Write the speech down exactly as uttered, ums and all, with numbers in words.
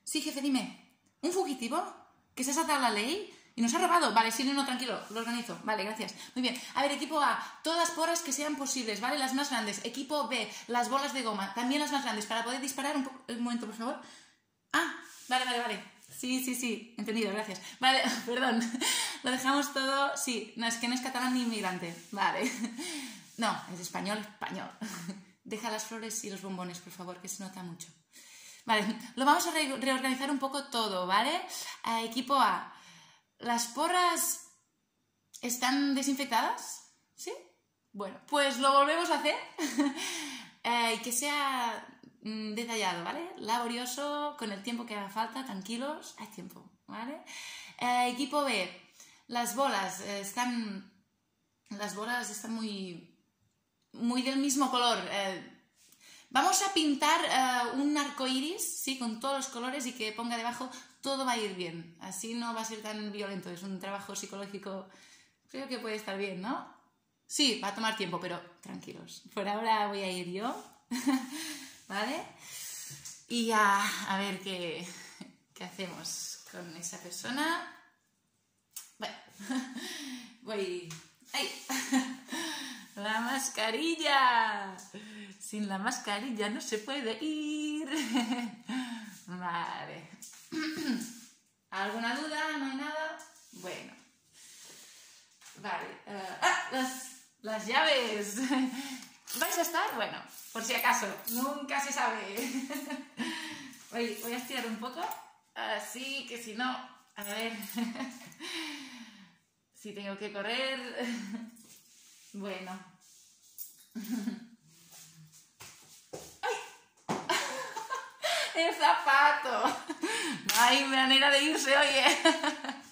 Sí, jefe, dime. ¿Un fugitivo? ¿Que se ha saltado la ley? ¿Y nos ha robado? Vale, sí, no, no, tranquilo, lo organizo. Vale, gracias. Muy bien. A ver, equipo A, todas las porras que sean posibles, ¿vale? Las más grandes. Equipo B, las bolas de goma, también las más grandes, para poder disparar un, poco... un momento, por favor. Ah, vale, vale, vale. Sí, sí, sí, entendido, gracias. Vale, perdón. Lo dejamos todo... Sí, no, es que no es catalán ni inmigrante. Vale. No, es español, español. Deja las flores y los bombones, por favor, que se nota mucho. Vale, lo vamos a re reorganizar un poco todo, ¿vale? Eh, equipo A, ¿las porras están desinfectadas? ¿Sí? Bueno, pues lo volvemos a hacer. eh, que sea mm, detallado, ¿vale? Laborioso, con el tiempo que haga falta, tranquilos, hay tiempo, ¿vale? Eh, equipo B, las bolas eh, están... Las bolas están muy... muy del mismo color. Eh, vamos a pintar uh, un arco iris, sí, con todos los colores y que ponga debajo todo va a ir bien. Así no va a ser tan violento. Es un trabajo psicológico. Creo que puede estar bien, ¿no? Sí, va a tomar tiempo, pero tranquilos. Por ahora voy a ir yo. ¿Vale? Y ya, a ver qué, qué hacemos con esa persona. Bueno, voy... ¡Ay! La mascarilla. Sin la mascarilla no se puede ir. Vale. ¿Alguna duda? ¿No hay nada? Bueno. Vale. Uh, ¡Ah! Las, las llaves. ¿Vais a estar? Bueno, por si acaso. Nunca se sabe. Voy, voy a estirar un poco. Así que si no... A ver... Si tengo que correr... Bueno. ¡Ay! ¡El zapato! No hay manera de irse, oye.